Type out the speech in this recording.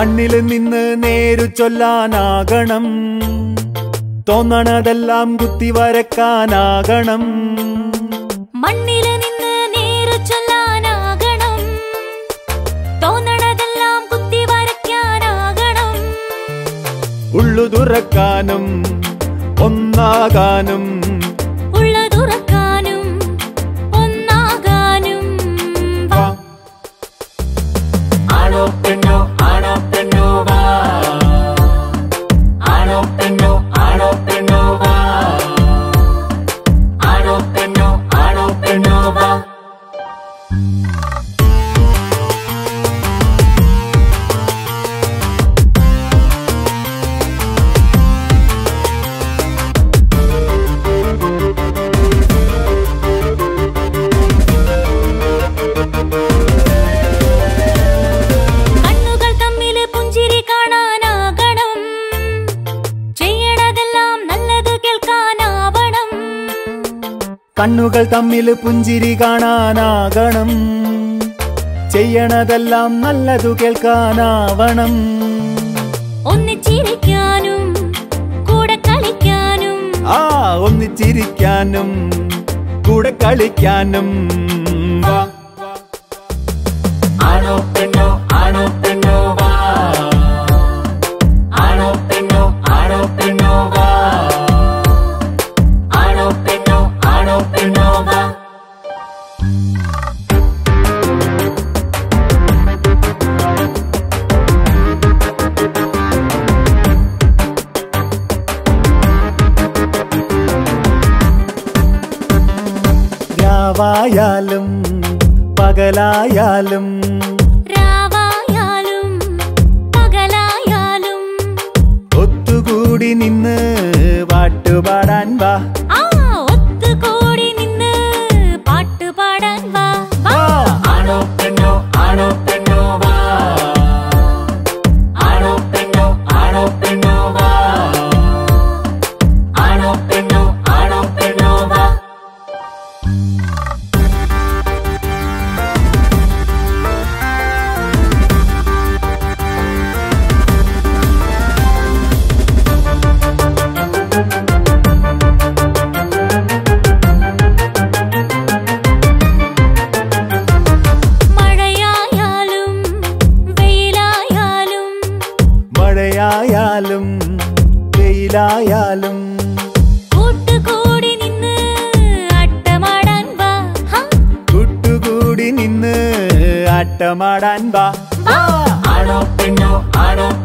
മണ്ണിൽ നിന്ന് നേരു ചൊല്ലാനാകണം, തോന്നണതെല്ലാം കുത്തി വരക്കാനാകണം. മണ്ണിൽ നിന്ന് നേരു ചൊല്ലാനാകണം, തോന്നണതെല്ലാം കുത്തി വരയ്ക്കാനാകണം. ഉള്ളു തുറക്കാനും ഒന്നാകാനും, ഉള്ളു തുറക്കാനും ഒന്നാകാനും. ആണോ പെണ്ണോ ആണോ പെണ്ണോ വാ, ആണോ പെണ്ണോ ആണോ പെണ്ണോ വാ, ആണോ പെണ്ണോ ആണോ പെണ്ണോ വാ. കണ്ണുകൾ തമ്മിൽ പുഞ്ചിരി കാണാനാകണം, ചെയ്യണതെല്ലാം നല്ലതു കേൾക്കാനാവണം. ഒന്നിച്ചിരിക്കാനും കൂടെ കളിക്കാനും, ഒന്നിച്ചിരിക്കാനും കൂടെ കളിക്കാനും. ആണോ പെണ്ണോ ആണോ പെണ്ണോ വാ, ആണോ പെണ്ണോ ആണോ പെണ്ണോ വാ, ആണോ പെണ്ണോ ആണോ പെണ്ണോ വാ. രാവായാലും പകലായാലും, രാവായാലും പകലായാലും ഒത്തുകൂടി നിന്ന് പാട്ടുപാടാൻ വാ, ഒത്തുകൂടി നിന്ന് പാട്ടുപാടാൻ വാ. ആണോ പെണ്ണോ ആണോ പെണ്ണോ വാ, ആണോ പെണ്ണോ ആണോ പെണ്ണോ വാ, ആണോ പെണ്ണോ ആണോ പെണ്ണോ വാ. മഴയായാലും വെയിലായാലും കൂട്ടുകൂടി നിന്ന് ആട്ടമാടാൻ വാ, കൂട്ടുകൂടി നിന്ന് ആട്ടമാടാൻ വാ. ആണോ പെണ്ണോ ആണോ